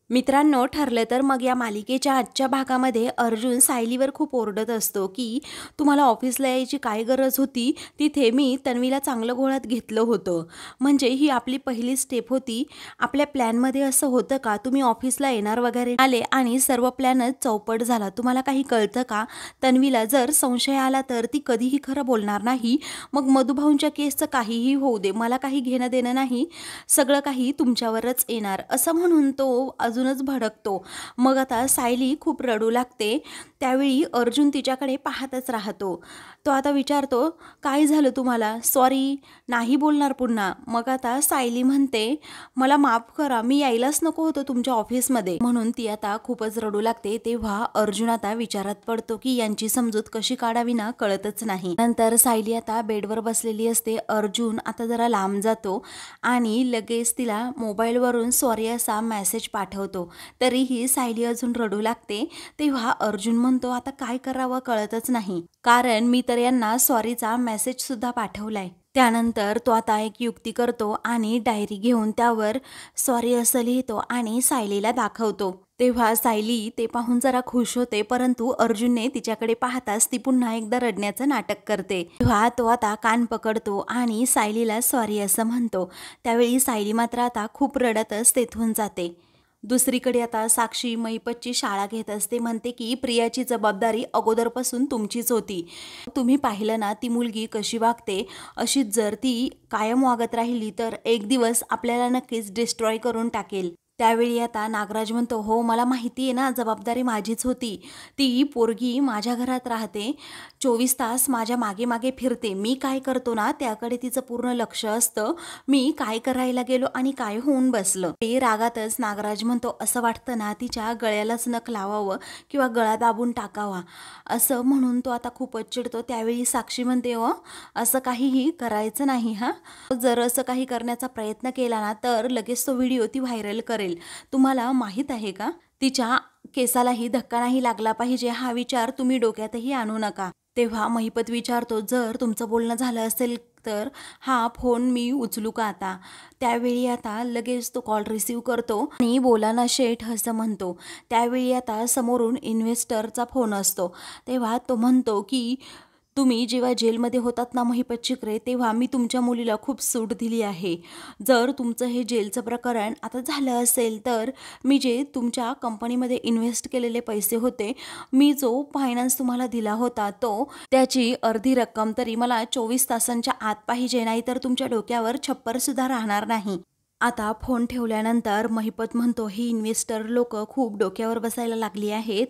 मित्रांनो, ठरलं तर मग या मालिकेच्या आजच्या भागामध्ये अर्जुन सायलीवर खूप ओरडत असतो की तुम्हाला ऑफिसला यायची काय गरज होती, तिथे मी तन्वीला चांगलं घोळात घेतलं होतं. म्हणजे ही आपली पहिली स्टेप होती. आपल्या प्लॅनमध्ये असं होतं का तुम्ही ऑफिसला येणार वगैरे आले आणि सर्व प्लॅनच चौपट झाला. तुम्हाला काही कळतं का? तन्वीला जर संशय आला तर ती कधीही खरं बोलणार नाही. मग मधुभाऊंच्या केसचं काहीही होऊ दे, मला काही घेणं देणं नाही, सगळं काही तुमच्यावरच येणार, असं म्हणून तो अजूनच भडकतो. मग आता सायली खूप रडू लागते. त्यावेळी अर्जुन तिच्याकडे पाहतच राहतो. तो आता विचारतो, काय झालं तुम्हाला? सॉरी, नाही बोलणार पुन्हा. मग आता सायली म्हणते, मला माफ करा, मी यायलाच नको होतं तुमच्या ऑफिसमध्ये. म्हणून ती आता खूपच रडू लागते. तेव्हा अर्जुन आता विचारात पडतो की यांची समजूत कशी काढावी ना कळतच नाही. नंतर सायली आता बेडवर बसलेली असते. अर्जुन आता जरा लांब जातो आणि लगेच तिला मोबाईलवरून सॉरी असा मेसेज पाठवतो. तरीही सायली अजून रडू लागते. तेव्हा अर्जुन म्हणतो, आता काय करावं कळतच नाही, कारण मी तर यांना सॉरीचा मेसेज सुद्धा पाठवलाय. त्यानंतर तो आता एक युक्ती करतो आणि डायरी घेऊन त्यावर सॉरी असं लिहितो आणि सायलीला दाखवतो. तेव्हा सायली ते पाहून जरा खुश होते, परंतु अर्जुनने तिच्याकडे पाहताच ती पुन्हा एकदा रडण्याचं नाटक करते. तेव्हा तो आता कान पकडतो आणि सायलीला सॉरी असं म्हणतो. त्यावेळी सायली मात्र आता खूप रडतच तेथून जाते. दुसरीकडे आता साक्षी महिपतची शाळा घेत असते. म्हणते की प्रियाची जबाबदारी अगोदरपासून तुमचीच होती. तुम्ही पाहिलं ना ती मुलगी कशी वागते, अशीच जर ती कायम वागत राहिली तर एक दिवस आपल्याला नक्कीच डिस्ट्रॉय करून टाकेल. त्यावेळी आता नागराज म्हणतो, हो मला माहिती आहे ना, जबाबदारी माझीच होती. ती पोरगी माझ्या घरात राहते, 24 तास माझ्या मागे मागे फिरते. मी काय करतो ना त्याकडे तिचं पूर्ण लक्ष असतं. मी काय करायला गेलो आणि काय होऊन बसलं. ते रागातच नागराज म्हणतो, असं वाटतं ना तिच्या गळ्यालाच नख लावावं किंवा गळा दाबून टाकावा, असं म्हणून तो आता खूपच चिडतो. त्यावेळी साक्षी म्हणते, हो असं काहीही करायचं नाही हा. जर असं काही करण्याचा प्रयत्न केला ना तर लगेच तो व्हिडिओ ती व्हायरल करेल. तुम्हाला माहीत आहे का? तिच्या केसालाही धक्का नाही लागला पाहिजे, हा विचार तुम्ही डोक्यातही आणू नका. तेव्हा महिपत विचारतो, जर तुमचं बोलणं झालं असेल तर हा फोन मी उचलू का आता? त्यावेळी आता लगेच तो कॉल रिसीव करतो आणि बोला ना शेठ असं म्हणतो. त्यावेळी आता समोरून इन्व्हेस्टरचा फोन असतो. तेव्हा तो म्हणतो की तुम्ही जेव्हा जेलमध्ये होतात ना महिपत चिकरे, तेव्हा मी तुमच्या मुलीला खूप सूट दिली आहे. जर तुमचं हे जेलचं प्रकरण आता झालं असेल तर मी जे तुमच्या कंपनीमध्ये इन्व्हेस्ट केलेले पैसे होते, मी जो फायनान्स तुम्हाला दिला होता तो त्याची अर्धी रक्कम तरी मला 24 तासांच्या आत पाहिजे, नाहीतर तुमच्या डोक्यावर छप्पर सुद्धा राहणार नाही. आता फोन ठेवल्यानंतर महिपत म्हणतो, ही इन्व्हेस्टर लोक खूप डोक्यावर बसायला लागली आहेत.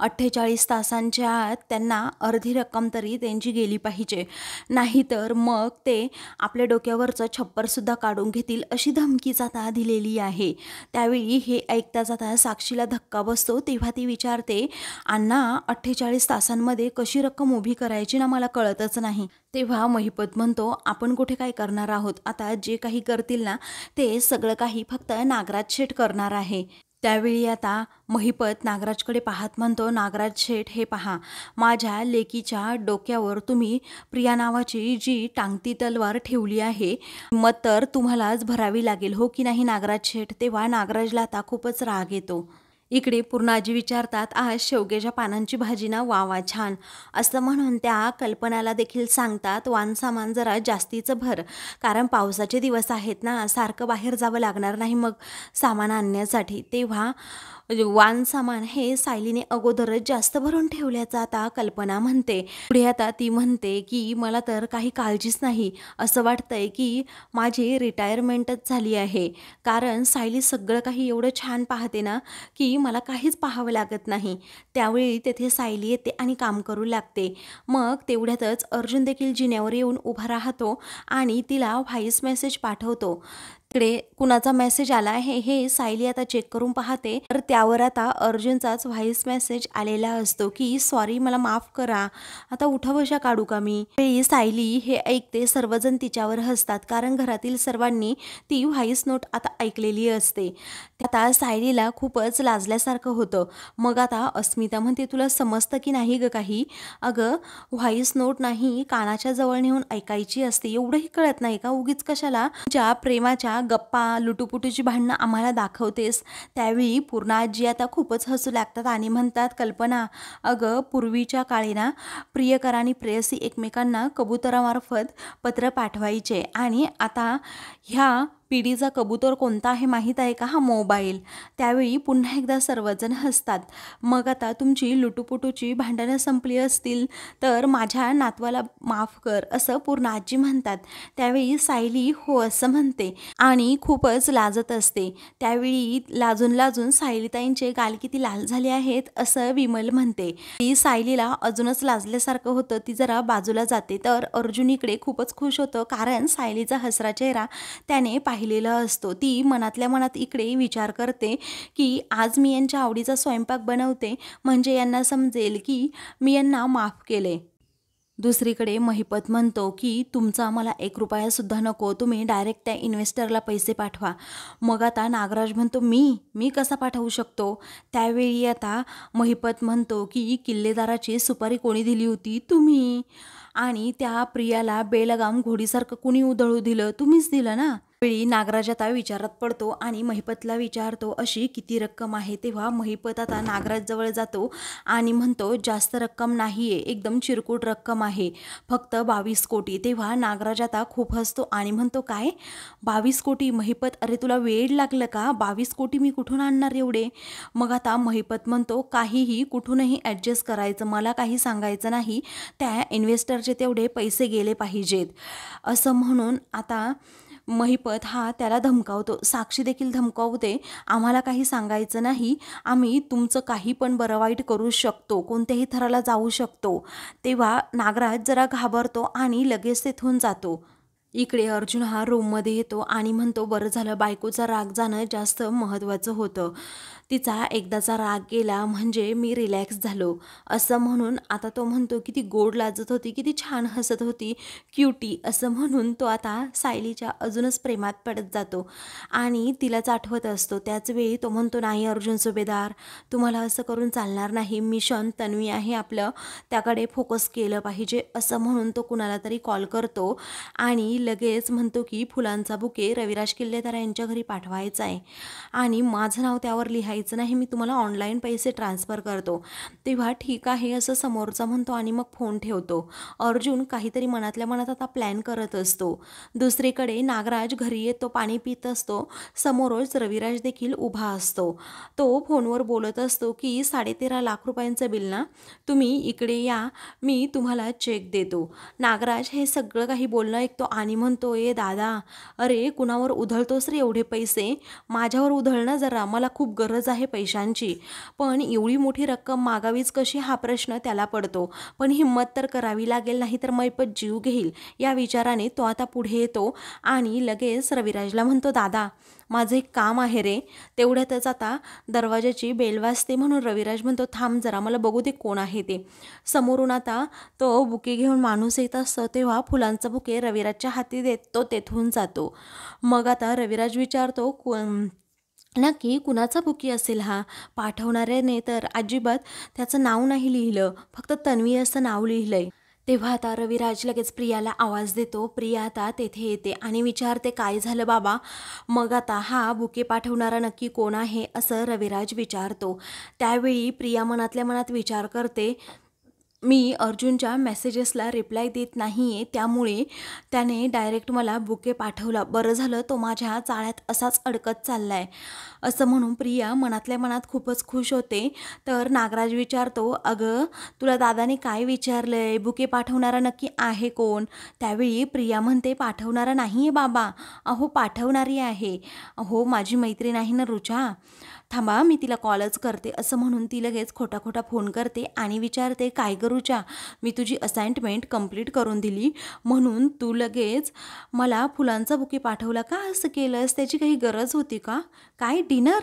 48 तासांच्या आत त्यांना अर्धी रक्कम तरी त्यांची गेली पाहिजे, नाहीतर मग ते आपल्या डोक्यावरचं छप्परसुद्धा काढून घेतील, अशी धमकीच आता दिलेली आहे. त्यावेळी हे ऐकताच आता साक्षीला धक्का बसतो. तेव्हा ती विचारते, अण्णा 48 तासांमध्ये कशी रक्कम उभी करायची ना मला कळतच नाही. तेव्हा महिपत म्हणतो, आपण कुठे काय करणार आहोत, आता जे काही करतील ना ते सगळं काही फक्त नागराज शेठ करणार आहे. त्यावेळी आता महिपत नागराजकडे पाहत म्हणतो, नागराज शेठ हे पहा, माझ्या लेकीच्या डोक्यावर तुम्ही प्रिया नावाची जी टांगती तलवार ठेवली आहे, मग तर तुम्हालाच भरावी लागेल, हो की नाही नागराज शेठ? तेव्हा नागराजला आता खूपच राग येतो. इकडे पूर्णाजी विचारतात, आज शेवग्याच्या पानांची भाजी ना, वा वा छान, असं म्हणून त्या कल्पनाला देखील सांगतात, वान सामान जरा जास्तीचं भर, कारण पावसाचे दिवस आहेत ना, सारखं बाहेर जावं लागणार नाही मग सामान आणण्यासाठी. तेव्हा वान सामान हे सायलीने अगोदरच जास्त भरून ठेवल्याचं आता कल्पना म्हणते. पुढे आता ती म्हणते की मला तर काही काळजीच नाही, असं वाटतंय की माझी रिटायरमेंटच झाली आहे, कारण सायली सगळं काही एवढं छान पाहते ना की मला काहीच पाहावं लागत नाही. त्यावेळी तेथे सायली येते आणि काम करू लागते. मग तेवढ्यातच अर्जुन देखील जिन्यावर येऊन उभा राहतो आणि तिला व्हॉइस मेसेज पाठवतो. तिकडे कुणाचा मेसेज आला आहे हे सायली आता चेक करून पाहते, तर त्यावर आता अर्जुनचाच व्हॉइस मेसेज आलेला असतो की सॉरी, मला माफ करा, आता उठाबशा काढू का मी? सायली हे ऐकते. सर्वजण तिच्यावर हसतात, कारण घरातील सर्वांनी ती व्हॉइस नोट आता ऐकलेली असते. आता सायलीला खूपच लाजल्यासारखं होतं. मग आता अस्मिता म्हणते, तुला समजतं की नाही ग काही? अगं व्हॉइस नोट नाही, कानाच्या जवळ नेऊन ऐकायची असते, एवढंही कळत नाही का? उगीच कशाला तुझ्या प्रेमाच्या गप्पा लुटूपुटूची भांडणं आम्हाला दाखवतेस. त्यावेळी पूर्णा आजी आता खूपच हसू लागतात आणि म्हणतात, कल्पना अगं पूर्वीच्या काळी ना प्रियकर आणि प्रेयसी एकमेकांना कबुतरामार्फत पत्र पाठवायचे आणि आता ह्या पिढीचा कबूतर कोणता आहे माहीत आहे का? हा मोबाईल. त्यावेळी पुन्हा एकदा सर्वजण हसतात. मग आता तुमची लुटूपुटूची भांडणं संपली असतील तर माझ्या नातवाला माफ कर असं पूर्णा आजी म्हणतात. त्यावेळी सायली हो असं म्हणते आणि खूपच लाजत असते. त्यावेळी लाजून लाजून सायलीताईंचे गाल किती लाल झाले आहेत असं विमल म्हणते. ती सायलीला अजूनच लाजल्यासारखं होतं. ती जरा बाजूला जाते तर अर्जुन इकडे खूपच खुश होतं कारण सायलीचा हसरा चेहरा त्याने पाहिलेला असतो. ती मनातल्या मनात इकडे विचार करते की आज मी यांच्या आवडीचा स्वयंपाक बनवते म्हणजे यांना समजेल की मी यांना माफ केले. दुसरीकडे महिपत म्हणतो की तुमचा मला 1 रुपयासुद्धा नको, तुम्ही डायरेक्ट त्या इन्व्हेस्टरला पैसे पाठवा. मग आता नागराज म्हणतो मी कसा पाठवू शकतो? त्यावेळी आता महिपत म्हणतो की किल्लेदाराची सुपारी कोणी दिली होती? तुम्ही. आणि त्या प्रियाला बेलगाम घोडीसारखं कुणी उधळू दिलं? तुम्हीच दिलं ना. वेळी नागराज आता विचारात पडतो आणि महिपतला विचारतो अशी किती रक्कम आहे. तेव्हा महिपत आता नागराज जवळ जातो आणि म्हणतो जास्त रक्कम नाहीये, एकदम चिरकुट रक्कम आहे, फक्त 22 कोटी. तेव्हा नागराज आता खूप हसतो आणि म्हणतो काय 22 कोटी? महिपत अरे तुला वेड लागलं का? 22 कोटी मी कुठून आणणार एवढे? मग आता महिपत म्हणतो काहीही कुठूनही ॲडजस्ट करायचं, मला काही सांगायचं नाही, त्या इन्व्हेस्टरचे तेवढे पैसे गेले पाहिजेत असं म्हणून आता महिपत हा त्याला धमकावतो. साक्षी देखील धमकावते आम्हाला काही सांगायचं नाही, आम्ही तुमचं काही पण बरं वाईट करू शकतो, कोणत्याही थराला जाऊ शकतो. तेव्हा नागराज जरा घाबरतो आणि लगेच तेथून जातो. इकडे अर्जुन हा रूममध्ये येतो आणि म्हणतो बरं झालं बायकोचा राग जाणं जास्त महत्त्वाचं होतं, तिचा एकदाचा राग गेला म्हणजे मी रिलॅक्स झालो असं म्हणून आता तो म्हणतो किती गोड लाजत होती, किती छान हसत होती, क्युटी असं म्हणून तो आता सायलीच्या अजूनच प्रेमात पडत जातो आणि तिलाच आठवत असतो. त्याच वेळी तो म्हणतो नाही अर्जुन सुभेदार, तुम्हाला असं करून चालणार नाही, मिशन तन्वी आहे आपलं, त्याकडे फोकस केलं पाहिजे असं म्हणून तो कुणाला तरी कॉल करतो आणि लगेच म्हणतो की फुलांचा बुके रविराज किल्लेदार यांच्या घरी पाठवायचा आहे आणि माझं नाव त्यावर लिहायचं नाही, मी तुम्हाला ऑनलाईन पैसे ट्रान्सफर करतो. तेव्हा ठीक आहे असं समोरचा म्हणतो आणि मग फोन ठेवतो. अर्जुन काहीतरी मनातल्या मनात आता प्लॅन करत असतो. दुसरीकडे नागराज घरी येतो, पाणी पित असतो. समोरच रविराज देखील उभा असतो. तो फोनवर बोलत असतो की 13.5 लाख रुपयांचं बिल ना, तुम्ही इकडे या, मी तुम्हाला चेक देतो. नागराज हे सगळं काही बोलणं ऐकतो आणि म्हणतो ए दादा, अरे कुणावर उधळतोस रे एवढे पैसे? माझ्यावर उधळ ना जरा, मला खूप गरज आहे पैशांची. पण एवढी मोठी रक्कम मागावीच कशी हा प्रश्न त्याला पडतो. पण हिंमत तर करावी लागेल, नाही तर मैपत जीव घेईल. या विचाराने तो आता पुढे येतो आणि लगेच रविराजला म्हणतो दादा माझं एक काम आहे रे. तेवढ्यातच आता दरवाजाची बेल वाजते म्हणून रविराज म्हणतो थांब जरा, मला बघू दे कोण आहे ते. समोरून आता तो बुके घेऊन माणूस येत असतो. तेव्हा फुलांचा बुके रविराजच्या हाती देत तो तेथून जातो. मग आता रविराज विचारतो नक्की कुणाचा बुकी असेल हा? पाठवणाऱ्याने तर अजिबात त्याचं नाव नाही लिहिलं, फक्त तन्वी असं नाव लिहिलंय. तेव्हा आता रविराज लगेच प्रियाला आवाज देतो. प्रिया आता तेथे येते आणि विचारते काय झालं बाबा? मग आता हा बुके पाठवणारा नक्की कोण आहे असं रविराज विचारतो. त्यावेळी प्रिया मनातल्या मनात विचार करते मी अर्जुनच्या मेसेजेसला रिप्लाय देत नाही आहे, त्यामुळे त्याने डायरेक्ट मला बुके पाठवला, बरं झालं तो माझ्या जाळ्यात असाच अडकत चालला आहे असं म्हणून प्रिया मनातल्या मनात खूपच खुश होते. तर नागराज विचारतो अगं तुला दादाने काय विचारलं आहे, बुके पाठवणारा नक्की आहे कोण? त्यावेळी प्रिया म्हणते पाठवणारा नाही आहे बाबा, अहो पाठवणारी आहे, अहो माझी मैत्रीण आहे ना रुचा, थांबा मी तिला कॉलच करते असं म्हणून ती लगेच खोटा खोटा फोन करते आणि विचारते काय करूच्या, मी तुझी असाइनमेंट कंप्लीट करून दिली म्हणून तू लगेच मला फुलांचा बुके पाठवला का? असं केलंस, त्याची काही गरज होती का? काय डिनर?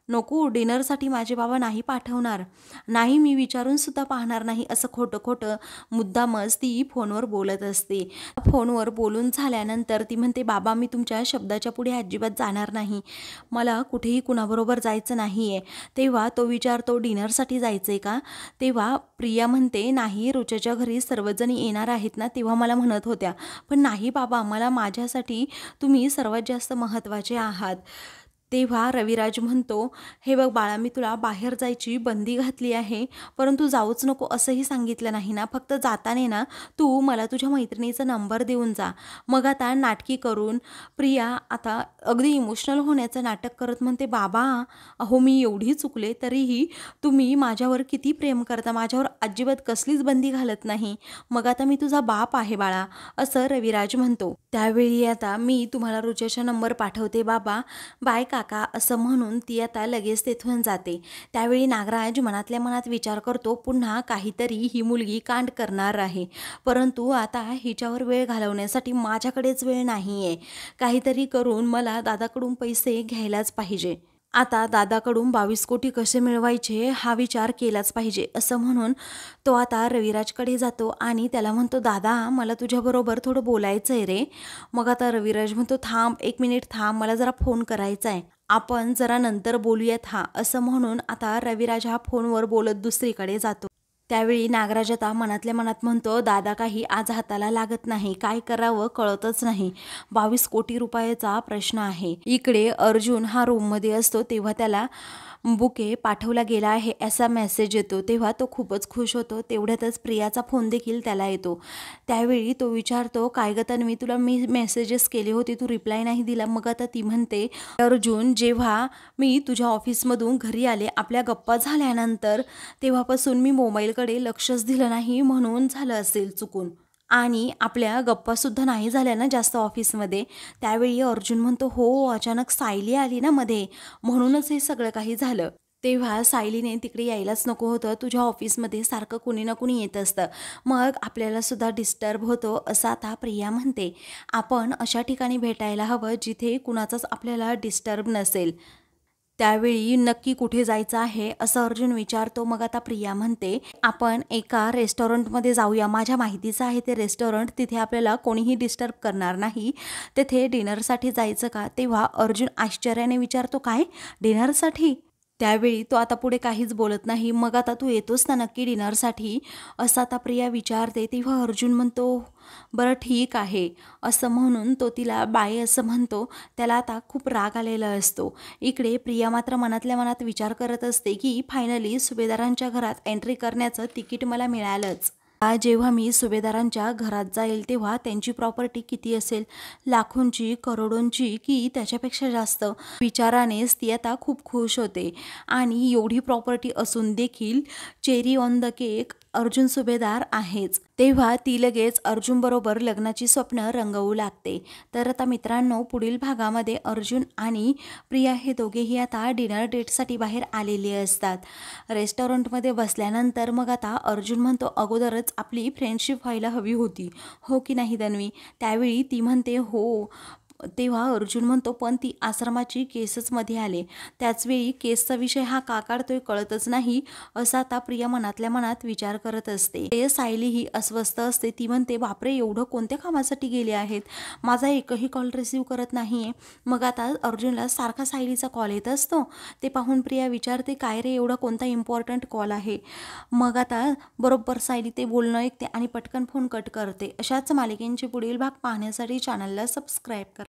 नको, डिनरसाठी माझे बाबा नाही पाठवणार, नाही मी विचारूनसुद्धा पाहणार नाही, असं खोटं खोटं मुद्दामच ती फोनवर बोलत असते. फोनवर बोलून झाल्यानंतर ती म्हणते, बाबा मी तुमच्या शब्दाच्या पुढे अजिबात जाणार नाही, मला कुठेही कुणाबरोबर जायचं नाही आहे. तेव्हा तो विचारतो, डिनरसाठी जायचं आहे का? तेव्हा प्रिया म्हणते, नाही, रुच्याच्या घरी सर्वजण येणार आहेत ना, तेव्हा मला म्हणत होत्या, पण नाही बाबा, मला माझ्यासाठी तुम्ही सर्वात जास्त महत्त्वाचे आहात. तेव्हा रविराज म्हणतो, हे बघ बाळा, मी तुला बाहेर जायची बंदी घातली आहे, परंतु जाऊच नको असंही सांगितलं नाही ना, फक्त जाताना ना तू मला तुझ्या मैत्रिणीचा नंबर देऊन जा. मग आता नाटकी करून प्रिया आता अगदी इमोशनल होण्याचं नाटक करत म्हणते, बाबा अहो मी एवढी चुकले तरीही तुम्ही माझ्यावर किती प्रेम करता, माझ्यावर अजिबात कसलीच बंदी घालत नाही, मग आता मी तुझा बाप आहे बाळा, असं रविराज म्हणतो. त्यावेळी आता मी तुम्हाला रुच्याचा नंबर पाठवते बाबा, बाय काका, असं म्हणून ती आता लगेच तेथून जाते. त्यावेळी नागराज मनातल्या मनात विचार करतो, पुन्हा काहीतरी ही मुलगी कांड करणार आहे, परंतु आता हिच्यावर वेळ घालवण्यासाठी माझ्याकडेच वेळ नाही आहे, काहीतरी करून मला दादाकडून पैसे घ्यायलाच पाहिजे. आता दादाकडून 22 कोटी कसे मिळवायचे हा विचार केलाच पाहिजे, असं म्हणून तो आता रविराजकडे जातो आणि त्याला म्हणतो, दादा मला तुझ्याबरोबर थोडं बोलायचं आहे रे. मग आता रविराज म्हणतो, थांब 1 मिनिट थांब, मला जरा फोन करायचा आहे, आपण जरा नंतर बोलूयात हा, असं म्हणून आता रविराज हा फोनवर बोलत दुसरीकडे जातो. त्यावेळी नागराज आता मनातल्या मनात म्हणतो, दादा काही आज हाताला लागत नाही, काय करावं कळतच नाही, 22 कोटी रुपयाचा प्रश्न आहे. इकडे अर्जुन हा रूममध्ये असतो तेव्हा त्याला बुके पाठवला गेला आहे असा मेसेज येतो. तेव्हा तो खूपच खुश होतो. तेवढ्यातच प्रियाचा फोन देखील त्याला येतो. त्यावेळी तो विचारतो, काय ग तन्वी, तुला मी मेसेजेस केले होते, तू रिप्लाय नाही दिला. मग आता ती म्हणते, अर्जुन जेव्हा मी तुझ्या ऑफिसमधून घरी आले, आपल्या गप्पा झाल्यानंतर तेव्हापासून मी मोबाईलकडे लक्षच दिलं नाही, म्हणून झालं असेल चुकून, आणि आपल्या गप्पासुद्धा नाही झाल्या ना जास्त ऑफिसमध्ये. त्यावेळी अर्जुन म्हणतो, हो अचानक सायली आली ना मध्ये, म्हणूनच हे सगळं काही झालं. तेव्हा सायलीने तिकडे यायलाच नको होतं, तुझ्या ऑफिसमध्ये सारखं कुणी ना कुणी येत असतं, मग आपल्याला सुद्धा डिस्टर्ब होतो, असं आता प्रिया म्हणते. आपण अशा ठिकाणी भेटायला हवं जिथे कुणाचाच आपल्याला डिस्टर्ब नसेल. त्यावेळी नक्की कुठे जायचं आहे असं अर्जुन विचारतो. मग आता प्रिया म्हणते, आपण एका रेस्टॉरंटमध्ये जाऊया, माझ्या माहितीचं आहे ते रेस्टॉरंट, तिथे आपल्याला कोणीही डिस्टर्ब करणार नाही, तेथे डिनरसाठी जायचं का? तेव्हा अर्जुन आश्चर्याने विचारतो, काय डिनरसाठी? त्यावेळी तो आता पुढे काहीच बोलत नाही. मग आता तू येतोस ना नक्की डिनरसाठी, असं आता प्रिया विचारते. तेव्हा अर्जुन म्हणतो, बरं ठीक आहे, असं म्हणून तो तिला बाय असं म्हणतो. त्याला आता खूप राग आलेला असतो. इकडे प्रिया मात्र मनातल्या मनात विचार करत असते की फायनली सुभेदारांच्या घरात एंट्री करण्याचं तिकीट मला मिळालंच. जेव्हा मी सुभेदारांच्या घरात जाईल तेव्हा त्यांची प्रॉपर्टी किती असेल, लाखोंची, करोडोंची, की त्याच्यापेक्षा जास्त, विचारानेच ती आता खूप खुश होते. आणि एवढी प्रॉपर्टी असून देखील cherry on the cake Arjun Subhedar आहेच. तेव्हा ती लगेच अर्जुनबरोबर लग्नाची स्वप्न रंगवू लागते. तर आता मित्रांनो, पुढील भागामध्ये अर्जुन आणि प्रिया हे दोघेही आता डिनर डेटसाठी बाहेर आलेले असतात. रेस्टॉरंटमध्ये बसल्यानंतर मग आता अर्जुन म्हणतो, अगोदरच आपली फ्रेंडशिप व्हायला हवी होती, हो की नाही तन्वी? त्यावेळी ती म्हणते, हो. तेव्हा अर्जुन म्हणतो, पण ती आश्रमाची केसच मध्ये आले, त्याचवेळी केसचा विषय हा का काढतोय कळतच नाही, असा आता प्रिया मनातल्या मनात विचार करत असते. ते सायली ही अस्वस्थ असते. ती म्हणते, बापरे, एवढं कोणत्या कामासाठी गेले आहेत, माझा एकही कॉल रिसीव करत नाही आहे. मग आता अर्जुनला सारखा सायलीचा कॉल येत असतो. ते पाहून प्रिया विचारते, काय रे, एवढा कोणता इम्पॉर्टंट कॉल आहे? मग आता बरोबर सायली ते बोलणं ऐकते आणि पटकन फोन कट करते. अशाच मालिकेंचे पुढील भाग पाहण्यासाठी चॅनलला सबस्क्राईब करा.